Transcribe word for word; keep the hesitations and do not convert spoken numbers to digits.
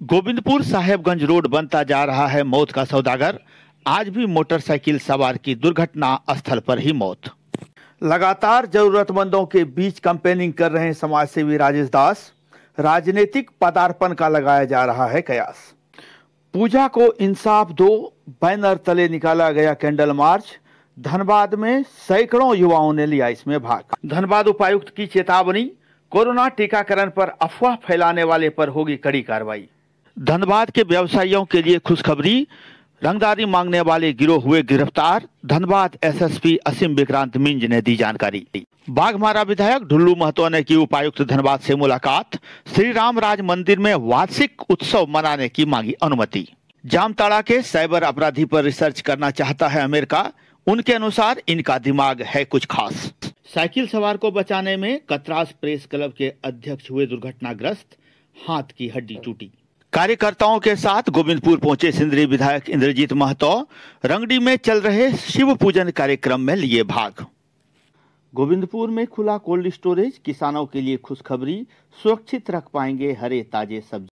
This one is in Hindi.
गोविंदपुर साहेबगंज रोड बनता जा रहा है मौत का सौदागर। आज भी मोटरसाइकिल सवार की दुर्घटना स्थल पर ही मौत। लगातार जरूरतमंदों के बीच कैंपेनिंग कर रहे समाजसेवी राजेश दास। राजनीतिक पदार्पण का लगाया जा रहा है कयास। पूजा को इंसाफ दो बैनर तले निकाला गया कैंडल मार्च। धनबाद में सैकड़ों युवाओं ने लिया इसमें भाग। धनबाद उपायुक्त की चेतावनी, कोरोना टीकाकरण पर अफवाह फैलाने वाले पर होगी कड़ी कार्रवाई। धनबाद के व्यवसायियों के लिए खुशखबरी, रंगदारी मांगने वाले गिरोह हुए गिरफ्तार। धनबाद एसएसपी असीम विक्रांत मिंज ने दी जानकारी। बाघमारा विधायक ढुल्लू महतो ने की उपायुक्त धनबाद से मुलाकात। श्री राम राज मंदिर में वार्षिक उत्सव मनाने की मांगी अनुमति। जामताड़ा के साइबर अपराधी पर रिसर्च करना चाहता है अमेरिका। उनके अनुसार इनका दिमाग है कुछ खास। साइकिल सवार को बचाने में कतरास प्रेस क्लब के अध्यक्ष हुए दुर्घटनाग्रस्त, हाथ की हड्डी टूटी। कार्यकर्ताओं के साथ गोविंदपुर पहुंचे सिंदरी विधायक इंद्रजीत महतो। रंगडी में चल रहे शिव पूजन कार्यक्रम में लिए भाग। गोविंदपुर में खुला कोल्ड स्टोरेज, किसानों के लिए खुशखबरी, सुरक्षित रख पाएंगे हरे ताजे सब्जी।